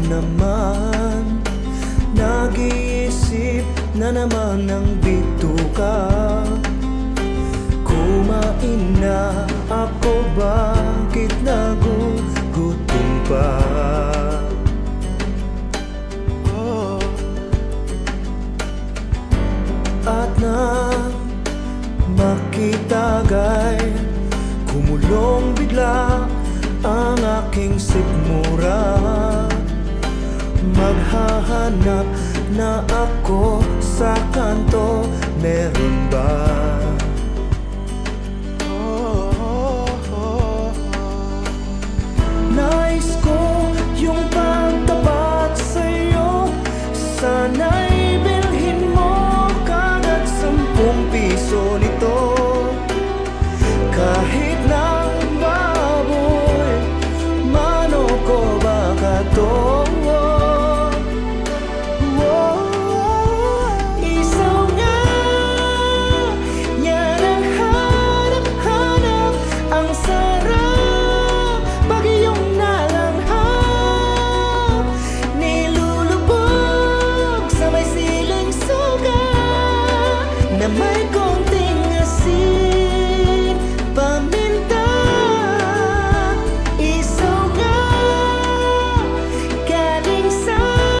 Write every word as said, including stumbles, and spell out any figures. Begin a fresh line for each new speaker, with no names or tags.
naman, nag-iisip na naman ng bituka. Kumain na ako, bakit nagugutom pa? Oh. At nang makitagay, kumulong bigla ang aking sikmura. Maghahanap na ako sa kanto, meron ba? Oh, oh, oh, oh. Nais ko yung pagtapat sa'yo, sana'y bilhin mo kagad sampung piso nito. Kahit na baboy, manok o baka to. Na may kung